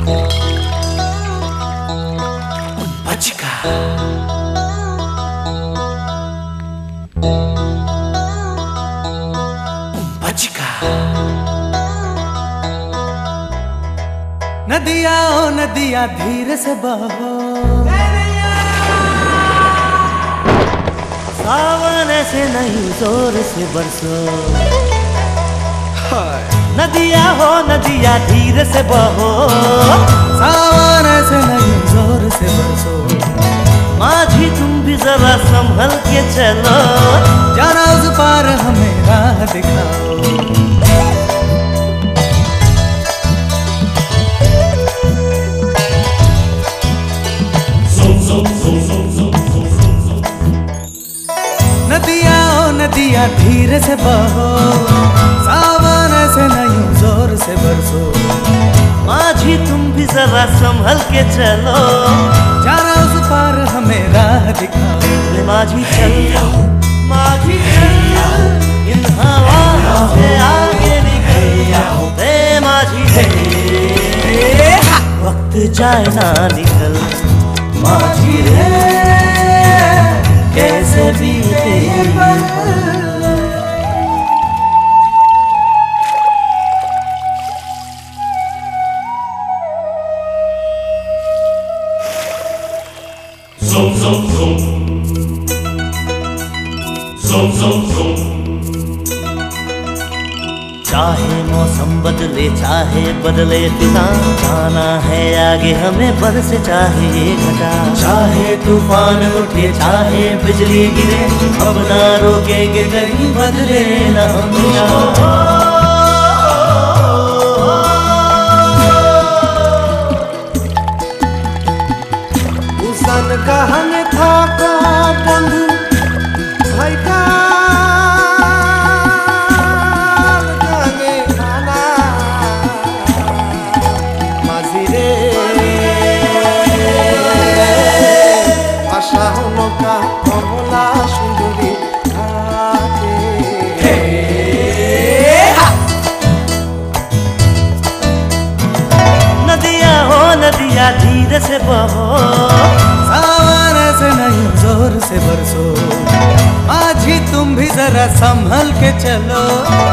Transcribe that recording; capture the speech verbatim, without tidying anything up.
Pachika. Pachika. नदिया ओ नदिया धीरे से बहो, सावन से नहीं जोर से बरसो। नदिया हो नदिया धीरे से बहो, सावन से नहीं जोर से बरसो। माझी तुम भी जरा संभल के चलो, जरा उस पार हमें राह दिखाओ। नदिया ओ नदिया धीरे से बहो, सावन से नहीं जोर से बरसो। माझी तुम भी जरा संभल के चलो, जरा उस पार हमें राह दिखाओ। माझी चल माझी चल, इन हवाओं से आगे निकल। रे माझी रे, वक्त जाए ना निकल। माझी रे कैसे बीते Zoom, zoom, zoom. Zoom, zoom, zoom. चाहे मौसम बदले चाहे बदले फिजा, जाना है आगे हमें बरसे चाहे घटा। चाहे तूफान उठे चाहे बिजली गिरे, अब ना रोकेंगे कहीं बदले ना हम। कहन था को बंधु भाई का माझी रे, आशा हलो का कमला सुंदरी नदिया हो नदिया धीरे से बहो, सावन से नहीं जोर से बरसो। माझी तुम भी जरा संभल के चलो,